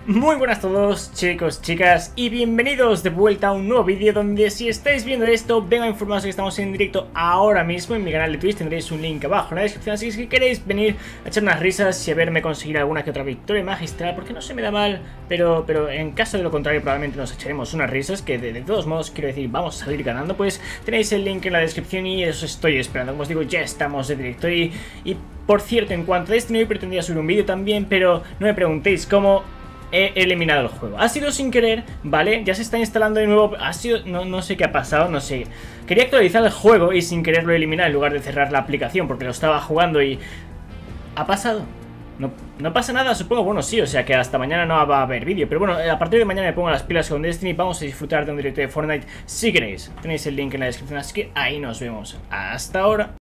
Muy buenas a todos, chicos, chicas, y bienvenidos de vuelta a un nuevo vídeo donde, si estáis viendo esto, vengo a informaros que estamos en directo ahora mismo en mi canal de Twitch. Tendréis un link abajo en la descripción, así que si queréis venir a echar unas risas y a verme conseguir alguna que otra victoria magistral, porque no se me da mal, pero en caso de lo contrario probablemente nos echaremos unas risas, que de todos modos, quiero decir, vamos a salir ganando. Pues tenéis el link en la descripción y eso estoy esperando. Como os digo, ya estamos de directo y por cierto, en cuanto a Destiny, hoy pretendía subir un vídeo también, pero no me preguntéis cómo. He eliminado el juego. Ha sido sin querer, ¿vale? Ya se está instalando de nuevo. Ha sido... No sé qué ha pasado, no sé. Quería actualizar el juego y sin querer lo he eliminado en lugar de cerrar la aplicación porque lo estaba jugando y... ¿Ha pasado? No pasa nada, supongo. Bueno, sí, o sea que hasta mañana no va a haber vídeo. Pero bueno, a partir de mañana me pongo las pilas con Destiny. Vamos a disfrutar de un directo de Fortnite si queréis. Tenéis el link en la descripción, así que ahí nos vemos. Hasta ahora.